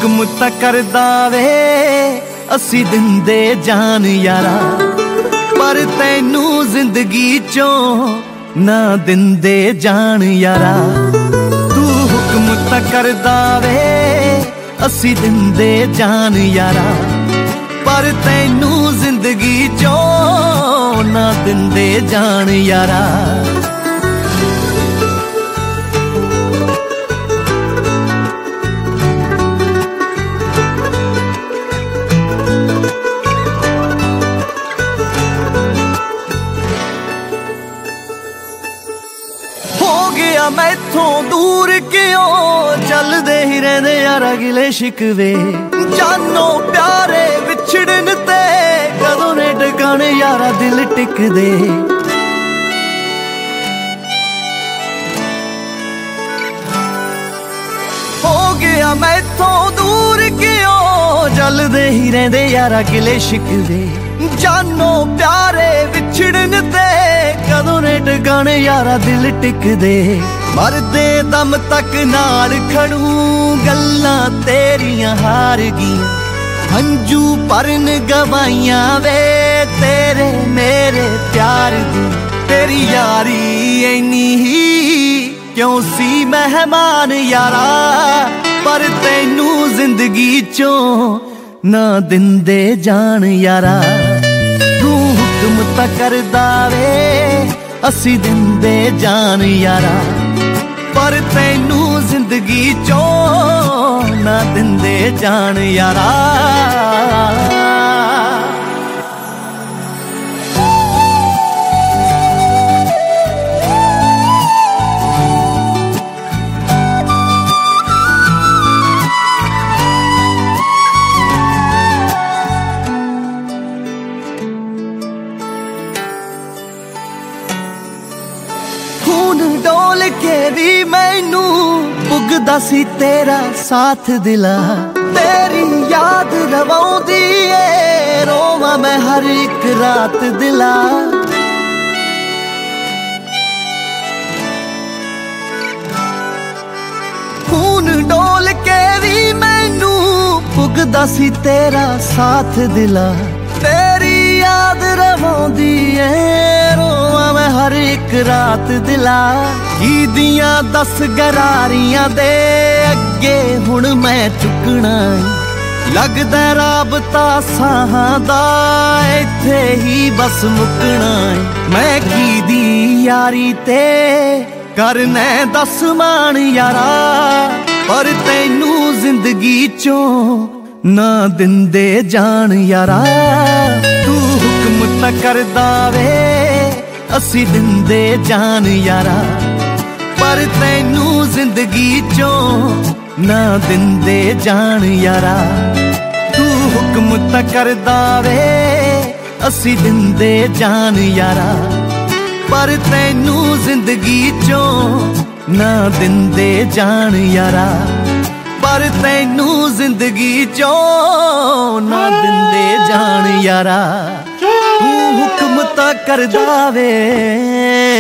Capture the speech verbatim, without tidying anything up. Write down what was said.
हुक्म ता करदा वे असी दिंदे जान यारा, पर तैनू जिंदगी चों ना दिंदे जान यारा। तू हुक्म ता करदा वे असी दिंदे जान यारा, पर तैनू जिंदगी चों ना दिंदे जान यारा। मैथों दूर क्यों चलदे ही रहंदे यारा गिले शिकवे, जानो प्यारे विछड़न ते कदों ने टकाने यारा दिल टिकदे। हो गया मैथों दूर क्यों चलदे ही रहंदे यारा गिले शिकवे, जानो प्यारे विछड़न ते कदों ने टकाने यारा दिल टिकदे। मरदे दम तक नाल खड़ू गल्लां तेरियां हार गियां, हंजू परन गवाइयां वे तेरे मेरे प्यार दी। तेरी यारी इन्नी ही क्यों सी मेहमान यारा, पर तैनू जिंदगी चों ना दिंदे जान यारा। तू हुक्म ता करदा वे असी दिंदे जान यारा, पर तैनू जिंदगी चों ना दिंदे जान यारा। डोल के भी मैनू पुगदा सी तेरा साथ दिला, तेरी याद रवाउंदी ए रोवां मैं हर एक रात दिला। खून डोल के भी मैनू पुगदा सी तेरा साथ दिला, तेरी याद रवाउंदी ए रोवां मैं हर एक रात दिला। की दियां दस गरारियां दे अगे हुण मैं चुकना, लगदा राबता साहां दा इत्थे ही बस मुकना। मैं की दी यारी ते करना दस मान यारा, पर तैनू जिंदगी चों ना दिंदे जान यारा। तू हुक्म ता करदा वे असी दिंदे जान यारा, पर तैनू जिंदगी चों ना दिंदे जान यारा। तू हुक्म ता करदा वे असी दिंदे जान यारा, पर तैनू जिंदगी चों ना दिंदे जान यारा, पर तैनू जिंदगी चों ना दिंदे जान यारा। तू हुक्म ता करदा वे